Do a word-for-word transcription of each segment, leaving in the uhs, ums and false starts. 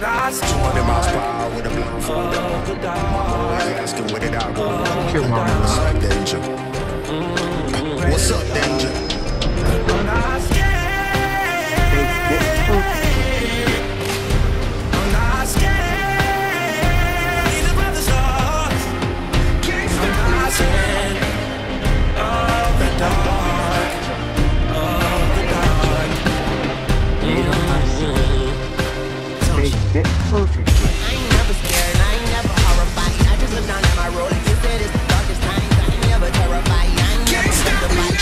two hundred miles per hour with a blindfold on. I asking where did I go wrong? What's up, danger? What's up, danger? I'm not scared. I'm not scared. Either by the stars. I'm not scared of the dark. Of the dark. Take it perfect. I ain't never scared, I ain't never horrified. I just look down at my road and you said it's the darkest times. I ain't never terrified, I ain't never scared of my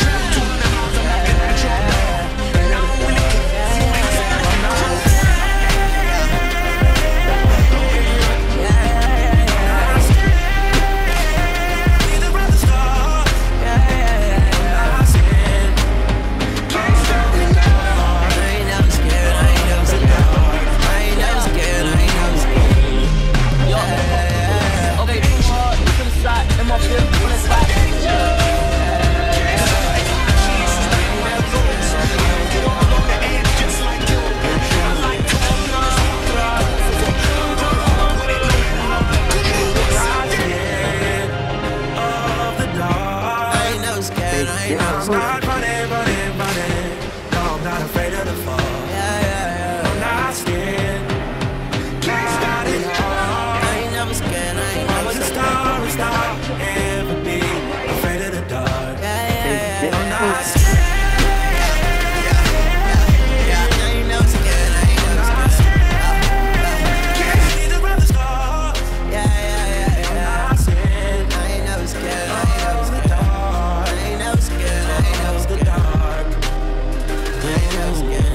I'm not running, running, running. No, I'm not afraid of the fall. Yeah, yeah, yeah. I'm not scared. Not at all. I ain't never scared, I ain't I never was a scared. star, a star, ever be afraid of the dark. Yeah, yeah, yeah. I'm not scared. I ain't never scared.